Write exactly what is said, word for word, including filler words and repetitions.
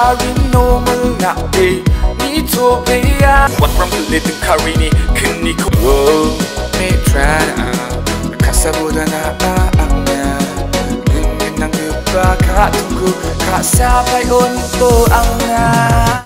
Marino Mulati Nitopia What from the little Karini Kiniko Me Trana Kasabudana Anga Nang Dupa Katuku Kasabay Unto Anga